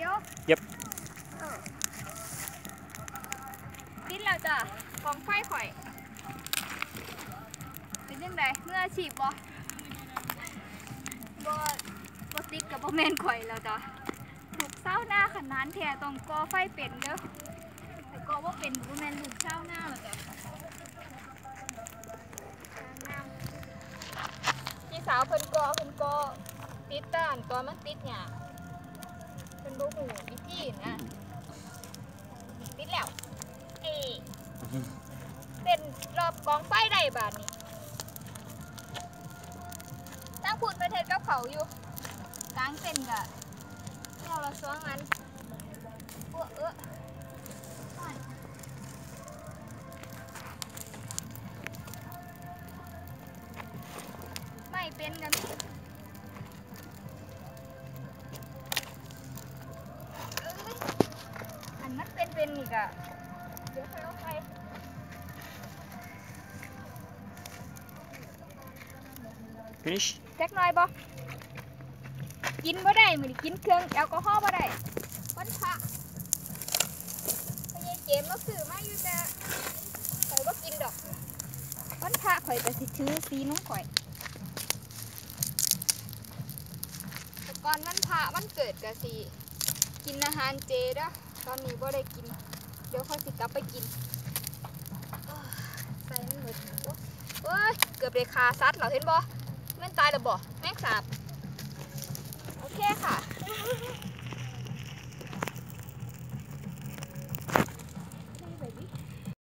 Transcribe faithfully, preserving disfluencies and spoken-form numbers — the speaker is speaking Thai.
ยกเย็บติดแล้วจ้ะกองไฟข่อยเป็นยังไงเมื่อฉีบบ่บ่บ่ติดกับบ่แม่นข่อยแล้วจ้ะลูกเศร้าหน้าขนาดแท้ต้องก่อไฟเป็นเด้อแต่ก่อบ่เป็นบ่แม่นลูกเศร้าหน้าแล้วจ้ะพี่สาวเพิ่นก่อเพิ่นก่อติดต้านก่อนมันติดหยังเพิ่นบ่ฮู้วิธีนะติดแล้วเอเป็นรอบกองไฟได้บาดนี้ตั้งพูดไปเทศกับเขาอยู่กลางเส้นกะเราละสองอันเออเออไม่เป็นกันอันมันเป็นเป็นอีกอะเดี๋ยวค่อยเอาไป finish แจ็คน้อยบ่กินบ่ได้มื้อนี้กินเครื่องแอลกอฮอล์บ่ได้วันพระพ่อใหญ่เจมส์เราซื้อมาอยู่แต่ข่อยบ่กินดอกวันพระข่อยก็สิถือสีน้องข่อยแต่ก่อนวันพระวันเกิดก็สิกินอาหารเจเด้อตอนนี้บ่ได้กินเดี๋ยวค่อยสิกลับไปกินใส่มันหมดโอ้ยเกือบได้คาซัดแล้วเห็นบ่แม่นตายแล้วบ่แม่งสาบโอเคค่ะ